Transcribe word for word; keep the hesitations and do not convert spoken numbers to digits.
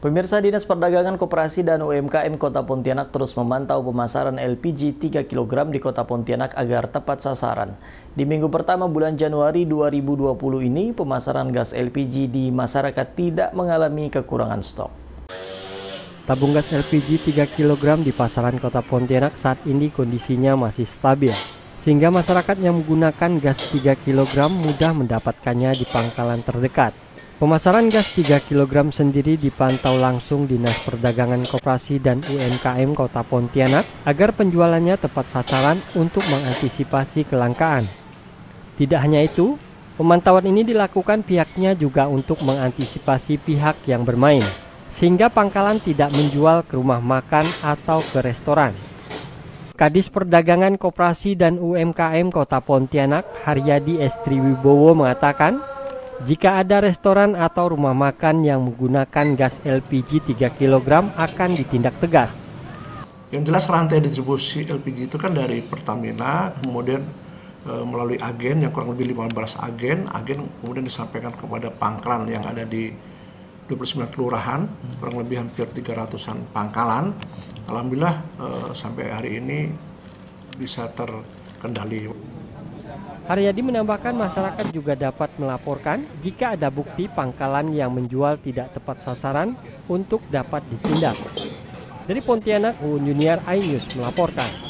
Pemirsa, Dinas Perdagangan Koperasi dan U M K M Kota Pontianak terus memantau pemasaran L P G tiga kilogram di Kota Pontianak agar tepat sasaran. Di minggu pertama bulan Januari dua ribu dua puluh ini, pemasaran gas L P G di masyarakat tidak mengalami kekurangan stok. Tabung gas L P G tiga kilogram di pasaran Kota Pontianak saat ini kondisinya masih stabil, sehingga masyarakat yang menggunakan gas tiga kilogram mudah mendapatkannya di pangkalan terdekat. Pemasaran gas tiga kilogram sendiri dipantau langsung Dinas Perdagangan Koperasi dan U M K M Kota Pontianak agar penjualannya tepat sasaran untuk mengantisipasi kelangkaan. Tidak hanya itu, pemantauan ini dilakukan pihaknya juga untuk mengantisipasi pihak yang bermain, sehingga pangkalan tidak menjual ke rumah makan atau ke restoran. Kadis Perdagangan Koperasi dan U M K M Kota Pontianak, Haryadi Estriwibowo mengatakan, jika ada restoran atau rumah makan yang menggunakan gas L P G tiga kilogram akan ditindak tegas. Yang jelas rantai distribusi L P G itu kan dari Pertamina, kemudian e, melalui agen yang kurang lebih lima belas agen, agen kemudian disampaikan kepada pangkalan yang ada di dua puluh sembilan kelurahan, kurang lebih hampir tiga ratusan pangkalan. Alhamdulillah e, sampai hari ini bisa terkendali. Haryadi menambahkan masyarakat juga dapat melaporkan jika ada bukti pangkalan yang menjual tidak tepat sasaran untuk dapat ditindak. Dari Pontianak, Uun Junior, iNews melaporkan.